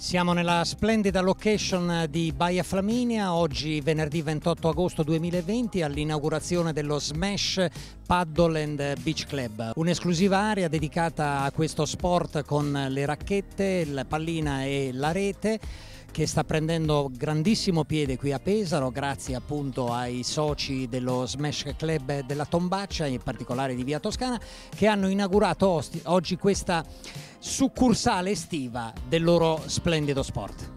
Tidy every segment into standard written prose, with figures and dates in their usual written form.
Siamo nella splendida location di Baia Flaminia, oggi venerdì 28 agosto 2020 all'inaugurazione dello Smash Paddle and Beach Club, un'esclusiva area dedicata a questo sport con le racchette, la pallina e la rete, che sta prendendo grandissimo piede qui a Pesaro grazie appunto ai soci dello Smash Club della Tombaccia, in particolare di Via Toscana, che hanno inaugurato oggi questa succursale estiva del loro splendido sport.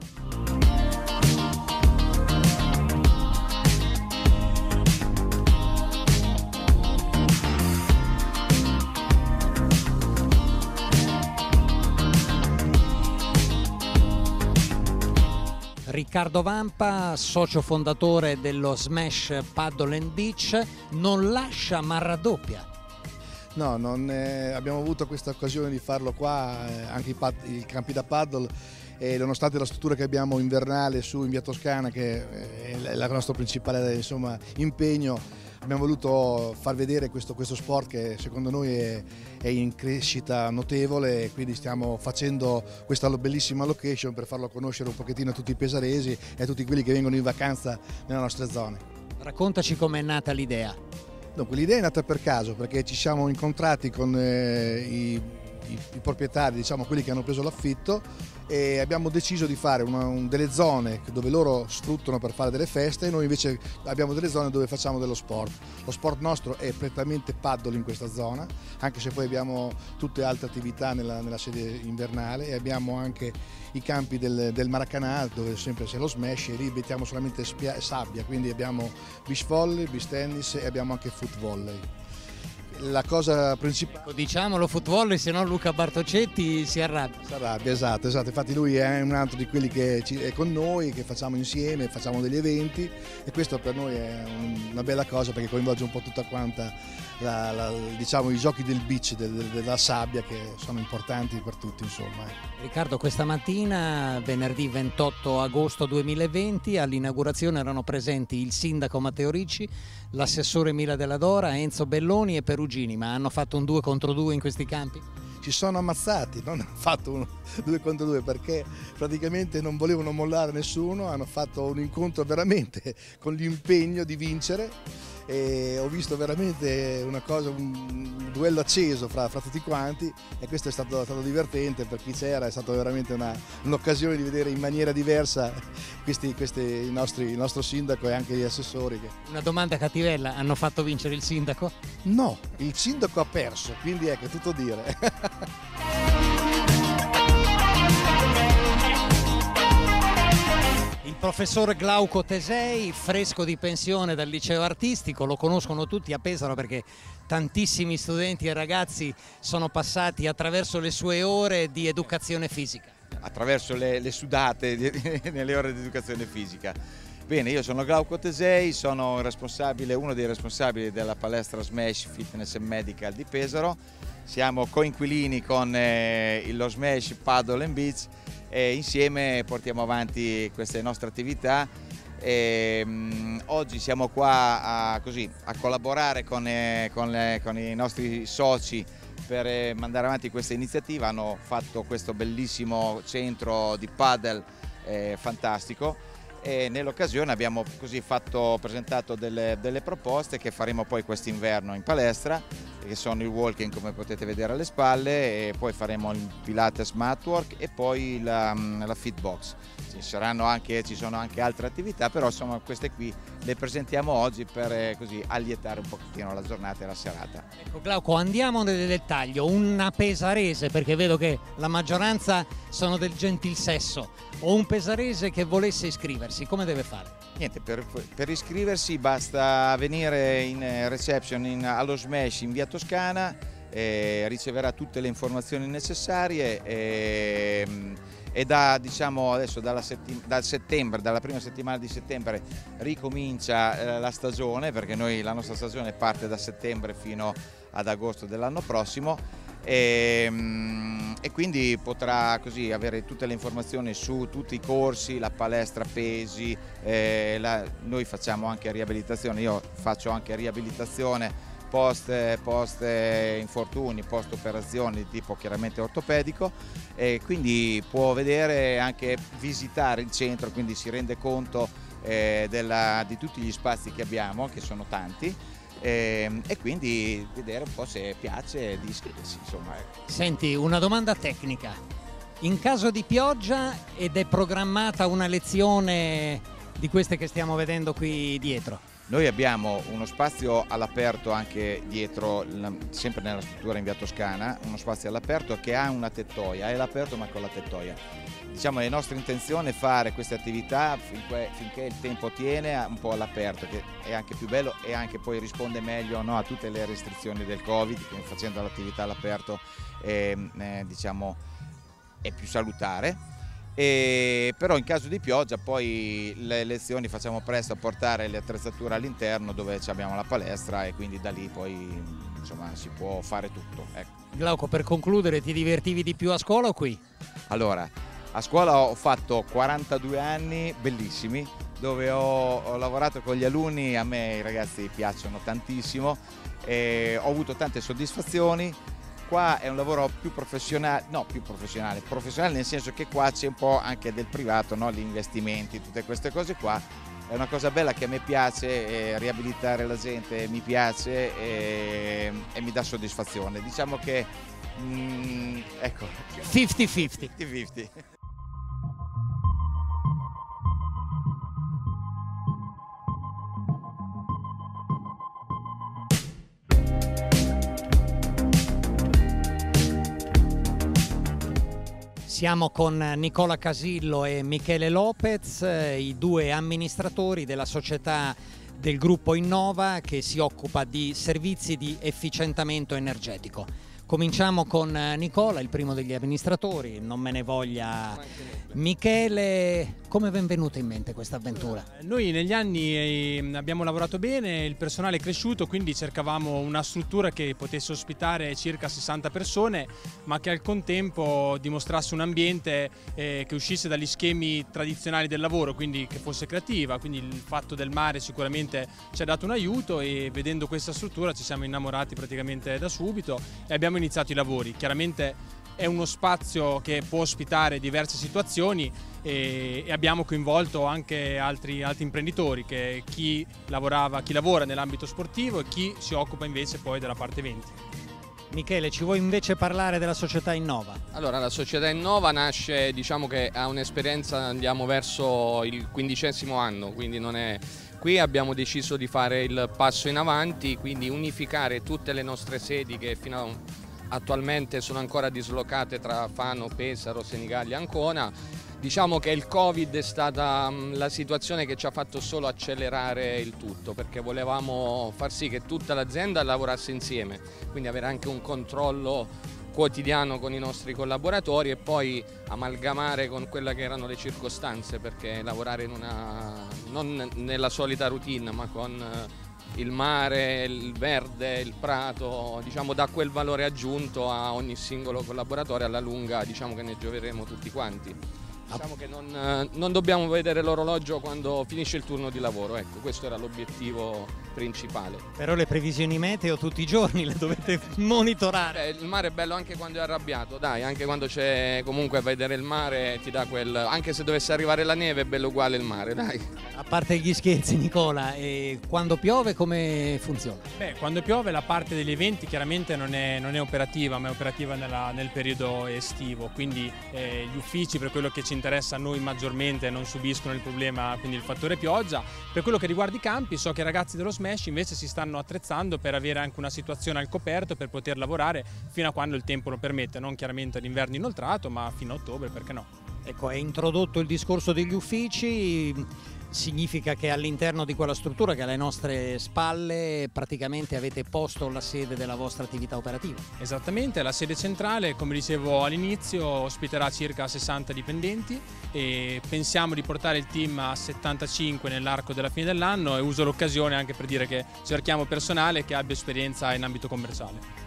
Riccardo Vampa, socio fondatore dello Smash Paddle and Beach, non lascia ma raddoppia. No, abbiamo avuto questa occasione di farlo qua, anche i campi da paddle, e nonostante la struttura che abbiamo invernale su in Via Toscana, che è il nostro principale impegno, abbiamo voluto far vedere questo sport che secondo noi è in crescita notevole, e quindi stiamo facendo questa bellissima location per farlo conoscere un pochettino a tutti i pesaresi e a tutti quelli che vengono in vacanza nelle nostre zone. Raccontaci com'è nata l'idea. Dunque, l'idea è nata per caso, perché ci siamo incontrati con i proprietari, diciamo quelli che hanno preso l'affitto, e abbiamo deciso di fare delle zone dove loro sfruttano per fare delle feste, e noi invece abbiamo delle zone dove facciamo dello sport. Lo sport nostro è prettamente paddle in questa zona, anche se poi abbiamo tutte altre attività nella sede invernale, e abbiamo anche i campi del Maracanã, dove sempre c'è lo smash, e lì mettiamo solamente sabbia, quindi abbiamo beach volley, beach tennis e abbiamo anche foot volley. La cosa principale, diciamolo, foot volley, se no Luca Bartocetti si arrabbia. Si arrabbia, esatto, infatti lui è un altro di quelli che è con noi, che facciamo insieme, facciamo degli eventi, e questo per noi è una bella cosa, perché coinvolge un po' tutta quanta diciamo i giochi del beach, della sabbia, che sono importanti per tutti, insomma. Riccardo, questa mattina, venerdì 28 agosto 2020, all'inaugurazione erano presenti il sindaco Matteo Ricci, l'assessore Mila Della Dora, Enzo Belloni e Perugini, ma hanno fatto un 2 contro 2 in questi campi? Ci sono ammazzati, non hanno fatto 2 contro 2, perché praticamente non volevano mollare nessuno, hanno fatto un incontro veramente con l'impegno di vincere, e ho visto veramente un duello acceso fra tutti quanti, e questo è stato divertente per chi c'era, è stata veramente un'occasione di vedere in maniera diversa il nostro sindaco e anche gli assessori. Una domanda cattivella, hanno fatto vincere il sindaco? No, il sindaco ha perso, quindi è tutto dire. Il professor Glauco Tesei, fresco di pensione dal liceo artistico, lo conoscono tutti a Pesaro perché tantissimi studenti e ragazzi sono passati attraverso le sue ore di educazione fisica. Attraverso le sudate nelle ore di educazione fisica. Bene, io sono Glauco Tesei, sono uno dei responsabili della palestra Smash Fitness and Medical di Pesaro. Siamo coinquilini con lo Smash Paddle and Beach, e insieme portiamo avanti queste nostre attività. Oggi siamo qua a collaborare con i nostri soci per mandare avanti questa iniziativa. Hanno fatto questo bellissimo centro di paddle fantastico, e nell'occasione abbiamo presentato delle proposte che faremo poi quest'inverno in palestra, che sono il walking, come potete vedere alle spalle, e poi faremo il Pilates Matwork e poi la Fitbox. Ci sono anche altre attività, però insomma queste qui le presentiamo oggi per allietare un pochettino la giornata e la serata. Ecco Glauco, andiamo nel dettaglio. Una pesarese, perché vedo che la maggioranza sono del gentil sesso, o un pesarese che volesse iscriversi, come deve fare? Niente, per iscriversi basta venire in reception allo Smash in Via Toscana, riceverà tutte le informazioni necessarie, e adesso dalla prima settimana di settembre ricomincia la stagione, perché la nostra stagione parte da settembre fino ad agosto dell'anno prossimo, e quindi potrà avere tutte le informazioni su tutti i corsi, la palestra pesi, noi facciamo anche riabilitazione, io faccio anche riabilitazione post infortuni, post operazioni di tipo chiaramente ortopedico, e quindi può vedere, anche visitare il centro, quindi si rende conto di tutti gli spazi che abbiamo, che sono tanti, e quindi vedere un po' se piace di iscriversi, insomma. Senti, una domanda tecnica: in caso di pioggia ed è programmata una lezione di queste che stiamo vedendo qui dietro, noi abbiamo uno spazio all'aperto anche dietro, sempre nella struttura in via Toscana, uno spazio all'aperto che ha una tettoia, è all'aperto ma con la tettoia. Diciamo, la nostra intenzione è fare queste attività finché il tempo tiene un po' all'aperto, che è anche più bello e anche poi risponde meglio, no, a tutte le restrizioni del Covid, quindi facendo l'attività all'aperto diciamo, è più salutare. Però in caso di pioggia poi le lezioni facciamo presto a portare le attrezzature all'interno, dove abbiamo la palestra, e quindi da lì poi insomma si può fare tutto, ecco. Glauco, per concludere, ti divertivi di più a scuola o qui? Allora, a scuola ho fatto 42 anni bellissimi, dove ho lavorato con gli alunni, a me i ragazzi piacciono tantissimo, e ho avuto tante soddisfazioni. Qua è un lavoro più professionale, professionale nel senso che qua c'è un po' anche del privato, no? Gli investimenti, tutte queste cose qua. È una cosa bella che a me piace, riabilitare la gente mi piace e mi dà soddisfazione. Diciamo che, ecco, 50-50. 50-50. Siamo con Nicola Casillo e Michele Lopez, i due amministratori della società del gruppo Innova che si occupa di servizi di efficientamento energetico. Cominciamo con Nicola, il primo degli amministratori, non me ne voglia Michele. Come vi è venuta in mente questa avventura? Noi negli anni abbiamo lavorato bene, il personale è cresciuto, quindi cercavamo una struttura che potesse ospitare circa 60 persone, ma che al contempo dimostrasse un ambiente che uscisse dagli schemi tradizionali del lavoro, quindi che fosse creativa. Quindi il fatto del mare sicuramente ci ha dato un aiuto, e vedendo questa struttura ci siamo innamorati praticamente da subito e abbiamo iniziato i lavori. Chiaramente è uno spazio che può ospitare diverse situazioni, e abbiamo coinvolto anche altri imprenditori, che chi lavora nell'ambito sportivo e chi si occupa invece poi della parte eventi. Michele, ci vuoi invece parlare della società Innova? Allora, la società Innova nasce, diciamo che ha un'esperienza, andiamo verso il 15° anno, quindi non è... Qui abbiamo deciso di fare il passo in avanti, quindi unificare tutte le nostre sedi che attualmente sono ancora dislocate tra Fano, Pesaro, Senigallia e Ancona. Diciamo che il Covid è stata la situazione che ci ha fatto solo accelerare il tutto, perché volevamo far sì che tutta l'azienda lavorasse insieme, quindi avere anche un controllo quotidiano con i nostri collaboratori e poi amalgamare con quelle che erano le circostanze, perché lavorare non nella solita routine, ma con il mare, il verde, il prato, diciamo, dà quel valore aggiunto a ogni singolo collaboratore. Alla lunga diciamo che ne gioveremo tutti quanti. Diciamo che non dobbiamo vedere l'orologio quando finisce il turno di lavoro, ecco, questo era l'obiettivo principale. Però le previsioni meteo tutti i giorni le dovete monitorare. Il mare è bello anche quando è arrabbiato, dai, anche quando c'è, comunque vedere il mare ti dà anche se dovesse arrivare la neve è bello uguale il mare, dai. A parte gli scherzi, Nicola, e quando piove come funziona? Beh, quando piove la parte degli eventi chiaramente non è operativa, ma è operativa nel periodo estivo, quindi gli uffici, per quello che ci interessa a noi maggiormente, non subiscono il problema, quindi il fattore pioggia. Per quello che riguarda i campi, so che i ragazzi dello Smash invece si stanno attrezzando per avere anche una situazione al coperto, per poter lavorare fino a quando il tempo lo permette, non chiaramente all'inverno inoltrato, ma fino a ottobre, perché no? Ecco, è introdotto il discorso degli uffici. Significa che all'interno di quella struttura che è alle nostre spalle praticamente avete posto la sede della vostra attività operativa. Esattamente, la sede centrale, come dicevo all'inizio, ospiterà circa 60 dipendenti e pensiamo di portare il team a 75 nell'arco della fine dell'anno, e uso l'occasione anche per dire che cerchiamo personale che abbia esperienza in ambito commerciale. Ecco,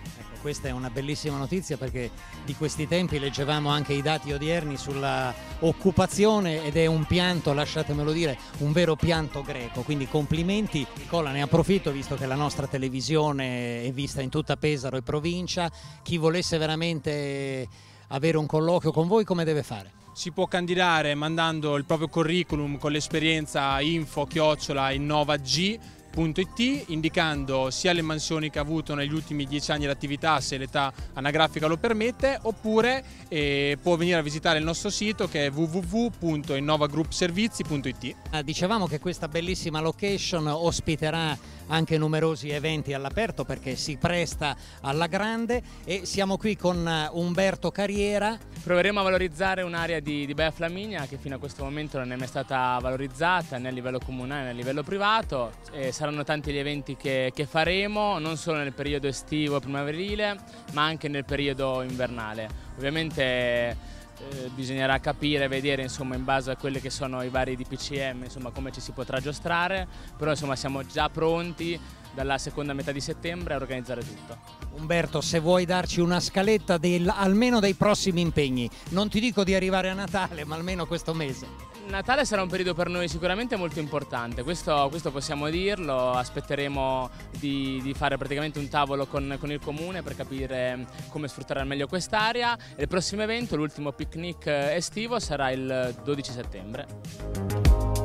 Questa è una bellissima notizia, perché di questi tempi leggevamo anche i dati odierni sulla occupazione ed è un pianto, lasciatemelo dire, un vero pianto greco. Quindi complimenti. Nicola, ne approfitto, visto che la nostra televisione è vista in tutta Pesaro e provincia. Chi volesse veramente avere un colloquio con voi, come deve fare? Si può candidare mandando il proprio curriculum con l'esperienza info@innovag.it, indicando sia le mansioni che ha avuto negli ultimi 10 anni di attività, se l'età anagrafica lo permette, oppure può venire a visitare il nostro sito, che è www.innovagroupservizi.it. Dicevamo che questa bellissima location ospiterà anche numerosi eventi all'aperto, perché si presta alla grande, e siamo qui con Umberto Carriera. Proveremo a valorizzare un'area di Baia Flaminia che fino a questo momento non è mai stata valorizzata né a livello comunale né a livello privato. Saranno tanti gli eventi che faremo, non solo nel periodo estivo primaverile, ma anche nel periodo invernale. Ovviamente bisognerà capire e vedere, insomma, in base a quelli che sono i vari DPCM, insomma, come ci si potrà giostrare, però insomma siamo già pronti dalla seconda metà di settembre a organizzare tutto. Umberto, se vuoi darci una scaletta almeno dei prossimi impegni, non ti dico di arrivare a Natale, ma almeno questo mese. Natale sarà un periodo per noi sicuramente molto importante, questo possiamo dirlo. Aspetteremo di fare praticamente un tavolo con il comune per capire come sfruttare al meglio quest'area. Il prossimo evento, l'ultimo picnic estivo, sarà il 12 settembre.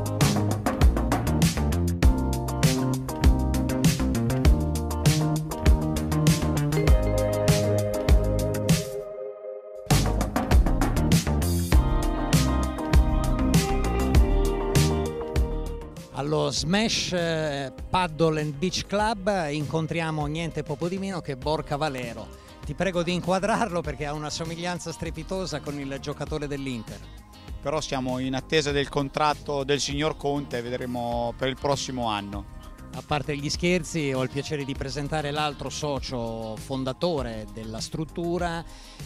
Allo Smash Paddle and Beach Club incontriamo niente poco di meno che Borca Valero. Ti prego di inquadrarlo, perché ha una somiglianza strepitosa con il giocatore dell'Inter. Però siamo in attesa del contratto del signor Conte, vedremo per il prossimo anno. A parte gli scherzi, ho il piacere di presentare l'altro socio fondatore della struttura,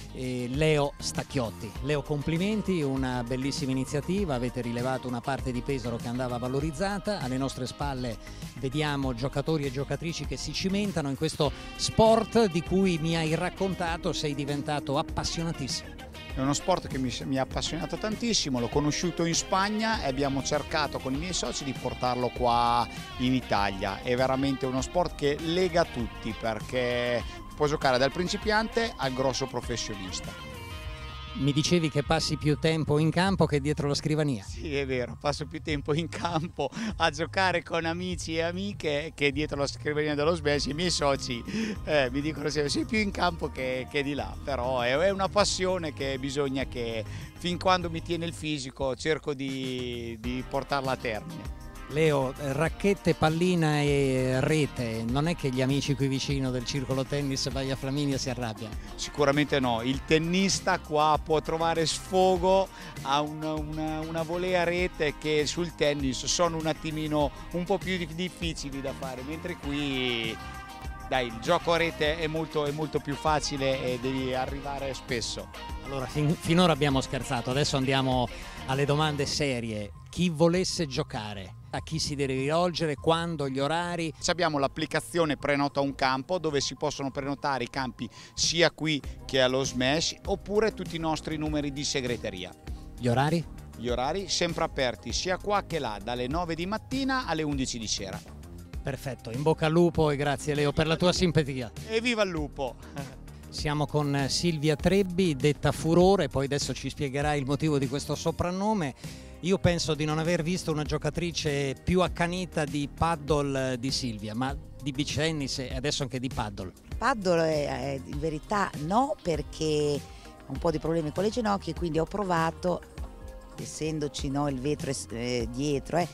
Leo Stacchiotti. Leo, complimenti, una bellissima iniziativa, avete rilevato una parte di Pesaro che andava valorizzata. Alle nostre spalle vediamo giocatori e giocatrici che si cimentano in questo sport di cui mi hai raccontato sei diventato appassionatissimo. È uno sport che mi ha appassionato tantissimo, l'ho conosciuto in Spagna e abbiamo cercato con i miei soci di portarlo qua in Italia. È veramente uno sport che lega tutti, perché può giocare dal principiante al grosso professionista. Mi dicevi che passi più tempo in campo che dietro la scrivania. Sì, è vero, passo più tempo in campo a giocare con amici e amiche che dietro la scrivania dello Smash. I miei soci mi dicono sempre: sei più in campo che di là, però è una passione che bisogna che, fin quando mi tiene il fisico, cerco di portarla a termine. Leo, racchette, pallina e rete, non è che gli amici qui vicino del circolo tennis Baia Flaminia si arrabbiano? Sicuramente no, il tennista qua può trovare sfogo a una volea rete che sul tennis sono un attimino un po' più difficili da fare, mentre qui dai, il gioco a rete è molto più facile e devi arrivare spesso. Allora, finora abbiamo scherzato, adesso andiamo alle domande serie. Chi volesse giocare, a chi si deve rivolgere, quando, gli orari? Abbiamo l'applicazione Prenota un campo, dove si possono prenotare i campi sia qui che allo Smash, oppure tutti i nostri numeri di segreteria. Gli orari? Gli orari sempre aperti sia qua che là, dalle 9 di mattina alle 11 di sera. Perfetto, in bocca al lupo e grazie Leo per la tua simpatia. E viva il lupo! Siamo con Silvia Trebbi, detta Furore, poi adesso ci spiegherai il motivo di questo soprannome. Io penso di non aver visto una giocatrice più accanita di paddle di Silvia, ma di beach tennis e adesso anche di paddle. Paddle in verità no, perché ho un po' di problemi con le ginocchia, quindi ho provato, essendoci il vetro dietro,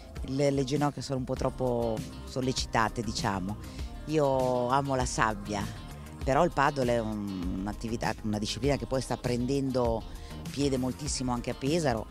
le ginocchia sono un po' troppo sollecitate, diciamo. Io amo la sabbia, però il paddle è un'attività, una disciplina che poi sta prendendo piede moltissimo anche a Pesaro,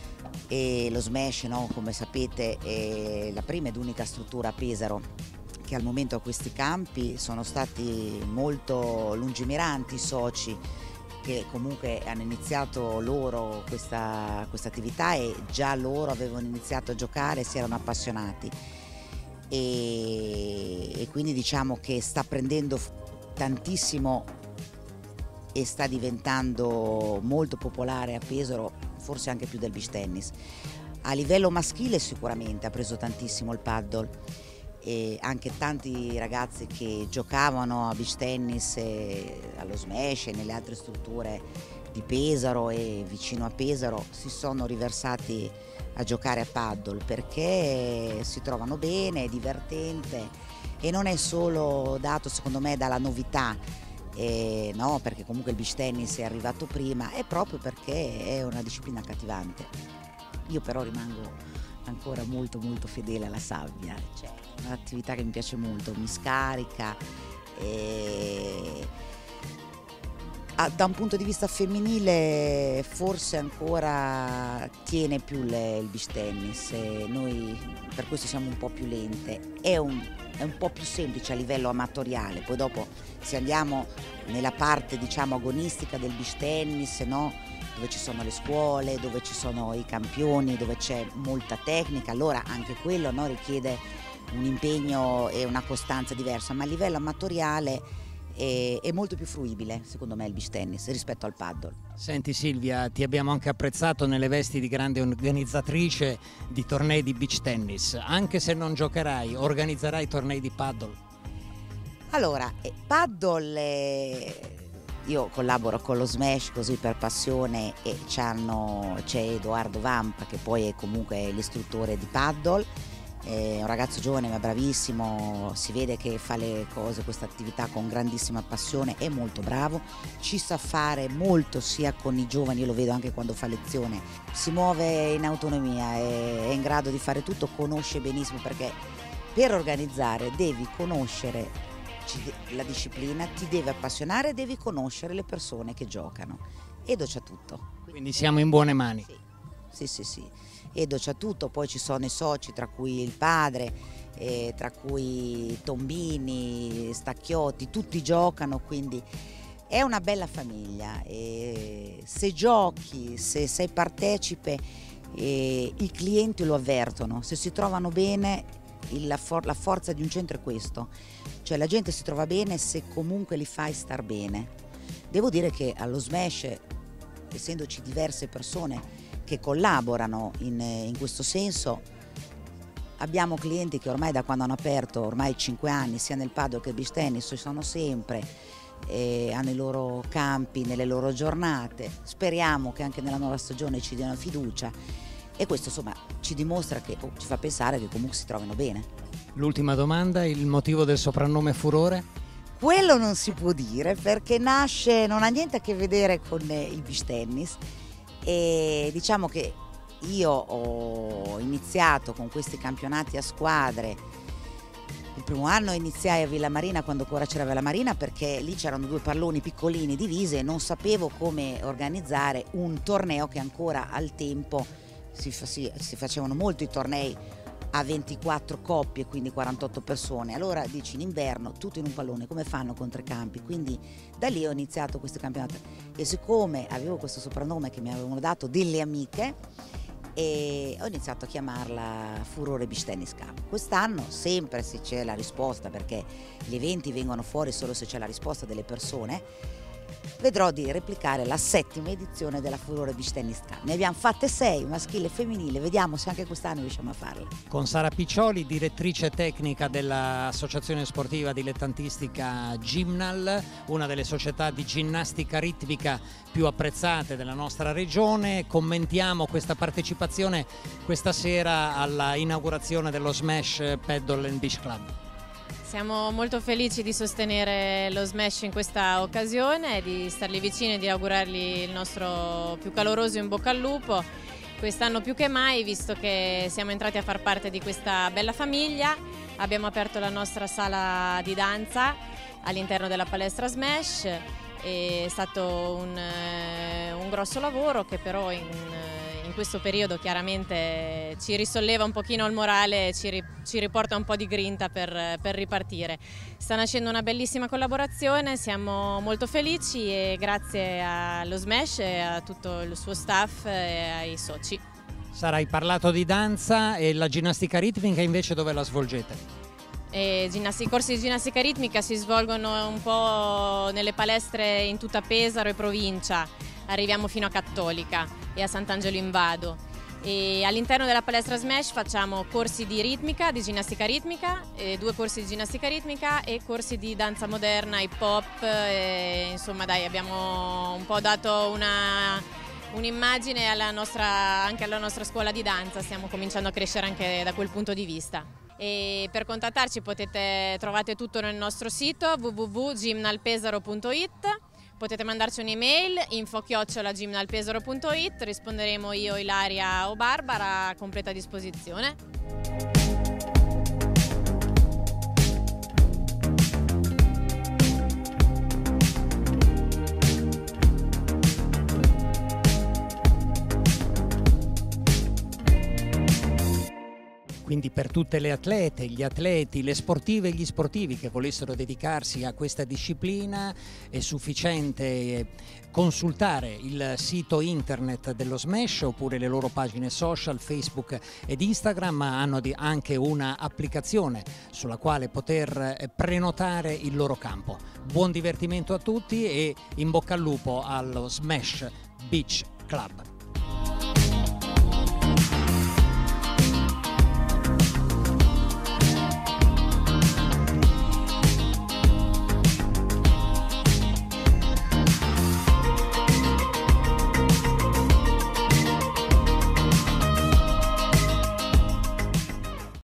e lo Smash, come sapete, è la prima ed unica struttura a Pesaro che al momento ha questi campi. Sono stati molto lungimiranti i soci che comunque hanno iniziato loro questa attività, e già loro avevano iniziato a giocare, si erano appassionati, e quindi diciamo che sta prendendo tantissimo e sta diventando molto popolare a Pesaro, forse anche più del beach tennis. A livello maschile sicuramente ha preso tantissimo il paddle, e anche tanti ragazzi che giocavano a beach tennis allo Smash e nelle altre strutture di Pesaro e vicino a Pesaro si sono riversati a giocare a paddle perché si trovano bene, è divertente e non è solo dato secondo me dalla novità, no, perché comunque il beach tennis è arrivato prima, è proprio perché è una disciplina accattivante. Io però rimango ancora molto molto fedele alla sabbia, cioè è un'attività che mi piace molto, mi scarica e da un punto di vista femminile forse ancora tiene più il beach tennis, noi per questo siamo un po' più lente, è un po' più semplice a livello amatoriale, poi dopo se andiamo nella parte diciamo agonistica del beach tennis, no? Dove ci sono le scuole, dove ci sono i campioni, dove c'è molta tecnica, allora anche quello, no, richiede un impegno e una costanza diversa, ma a livello amatoriale è molto più fruibile secondo me il beach tennis rispetto al paddle. Senti Silvia, ti abbiamo anche apprezzato nelle vesti di grande organizzatrice di tornei di beach tennis, anche se non giocherai, organizzerai tornei di paddle? Allora, paddle io collaboro con lo Smash così per passione e c'è Edoardo Vampa che poi è comunque l'istruttore di paddle, è un ragazzo giovane ma bravissimo, si vede che fa le cose, questa attività con grandissima passione, è molto bravo, ci sa fare molto sia con i giovani, io lo vedo anche quando fa lezione, si muove in autonomia, è in grado di fare tutto, conosce benissimo perché per organizzare devi conoscere la disciplina, ti deve appassionare, devi conoscere le persone che giocano. Edo c'ha tutto. Quindi siamo in buone mani. Sì. Edo c'ha tutto, poi ci sono i soci, tra cui il padre, tra cui Tombini, Stacchiotti, tutti giocano, quindi è una bella famiglia. Se giochi, se sei partecipe, i clienti lo avvertono, se si trovano bene. La forza di un centro è questo, cioè la gente si trova bene se comunque li fai star bene. Devo dire che allo Smash, essendoci diverse persone che collaborano in questo senso, abbiamo clienti che ormai da quando hanno aperto, ormai 5 anni, sia nel paddle che nel beach tennis, ci sono sempre, hanno i loro campi, nelle loro giornate. Speriamo che anche nella nuova stagione ci diano fiducia. E questo insomma ci dimostra che ci fa pensare che comunque si trovino bene. L'ultima domanda, il motivo del soprannome Furore? Quello non si può dire perché non ha niente a che vedere con il beach tennis e diciamo che io ho iniziato con questi campionati a squadre. Il primo anno iniziai a Villa Marina quando ancora c'era Villa Marina perché lì c'erano 2 palloni piccolini divisi e non sapevo come organizzare un torneo che ancora al tempo si facevano molti tornei a 24 coppie, quindi 48 persone. Allora dici in inverno tutto in un pallone, come fanno con 3 campi? Quindi da lì ho iniziato questo campionato e siccome avevo questo soprannome che mi avevano dato delle amiche e ho iniziato a chiamarla Furore Beach Tennis Cup. Quest'anno sempre se c'è la risposta, perché gli eventi vengono fuori solo se c'è la risposta delle persone, vedrò di replicare la 7ª edizione della Furore Beach Tennis Cup. Ne abbiamo fatte 6, maschile e femminile, vediamo se anche quest'anno riusciamo a farle. Con Sara Piccioli, direttrice tecnica dell'associazione sportiva dilettantistica Gymnal, una delle società di ginnastica ritmica più apprezzate della nostra regione. Commentiamo questa partecipazione questa sera alla inaugurazione dello Smash Paddle and Beach Club. Siamo molto felici di sostenere lo Smash in questa occasione, di stargli vicini e di augurargli il nostro più caloroso in bocca al lupo. Quest'anno più che mai, visto che siamo entrati a far parte di questa bella famiglia, abbiamo aperto la nostra sala di danza all'interno della palestra Smash. È stato un grosso lavoro che però in questo periodo chiaramente ci risolleva un pochino il morale e ci riporta un po' di grinta per ripartire. Sta nascendo una bellissima collaborazione, siamo molto felici e grazie allo Smash e a tutto il suo staff e ai soci. Sara, hai parlato di danza e la ginnastica ritmica invece dove la svolgete? I corsi di ginnastica ritmica si svolgono un po' nelle palestre in tutta Pesaro e provincia, arriviamo fino a Cattolica e a Sant'Angelo in Vado. E all'interno della palestra Smash facciamo corsi di ritmica, di ginnastica ritmica, 2 corsi di ginnastica ritmica e corsi di danza moderna, hip hop, insomma dai, abbiamo un po' dato un'immagine anche alla nostra scuola di danza, stiamo cominciando a crescere anche da quel punto di vista. E per contattarci trovate tutto nel nostro sito www.gymnalpesaro.it. Potete mandarci un'email info@gymnalpesaro.it, risponderemo io, Ilaria o Barbara a completa disposizione. Quindi per tutte le atlete, gli atleti, le sportive e gli sportivi che volessero dedicarsi a questa disciplina è sufficiente consultare il sito internet dello Smash oppure le loro pagine social, Facebook ed Instagram, ma hanno anche una applicazione sulla quale poter prenotare il loro campo. Buon divertimento a tutti e in bocca al lupo allo Smash Beach Club.